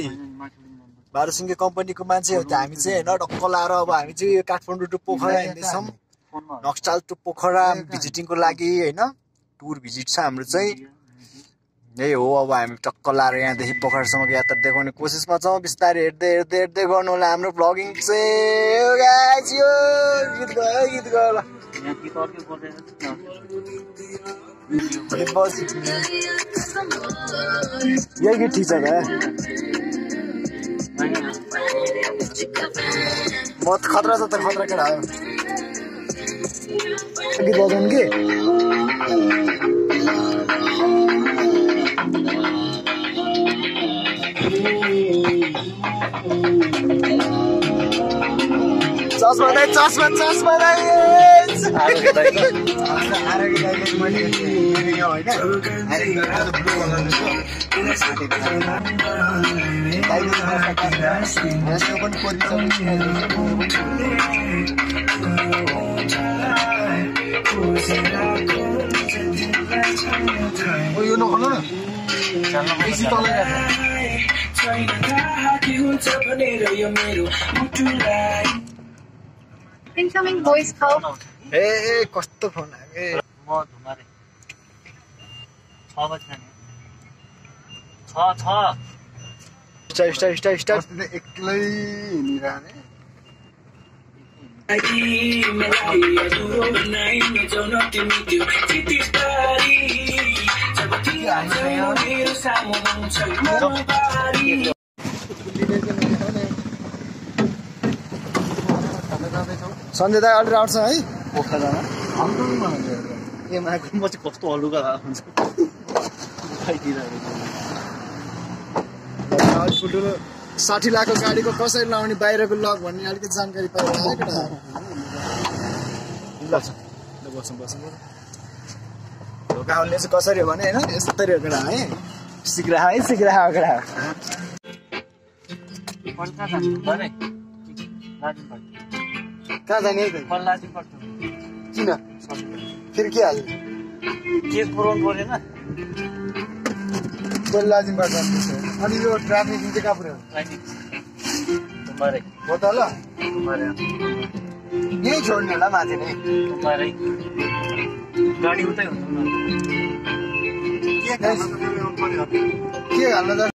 भारतसिंह कम्पनीको मान्छे हो हामी चाहिँ होइन ढक्क लाएर अब हामी चाहिँ यो काठमाडौँ टु पोखरा हिँड्दैछौँ नक्साल टु पोखरा भिजिटिङको लागि होइन टुर भिजिट छ हाम्रो चाहिँ यही हो अब हामी टक्क लाएर यहाँदेखि पोखरासम्मको यात्रा देखाउने कोसिसमा छौँ बिस्तारै हेर्दै गर्नु होला हाम्रो भ्लगिङ चाहिँ गीत गयो ल यही गीत ठिक छ क्या म खतरा छ त खतरा केटा हो गीत बजाउनु कि चस्मा यो नखोल्नु न Incoming voice call. ए कस्तो फोन आयो म धुमारे 6 बजे स्टार्ट एक्लै हिँडिरहने सन्जय दाइ अलि आउँछ है पोखरामा ए माको म चाहिँ कस्तो हलुका हुन्छ ठुल्ठुलो 60 लाखको गाडीको कसरी लाउने बाहिरको लक भन्ने अलिकति जानकारी पायो ढोका हाल्ने चाहिँ कसरी हो भने होइन यस्तरी हो केटा है सिक्रा हो केटा कहाँ जाने किन फेरि के हाल्ने के पुऱ्याउनु परेन लाजिमबाट जानुपर्छ अनि यो ट्राफिक चाहिँ कहाँ पुऱ्यायो हो त ल यहीँ छोड्ने होला माथि नै गाडी उतै हुन्छ के हाल्न जान्छ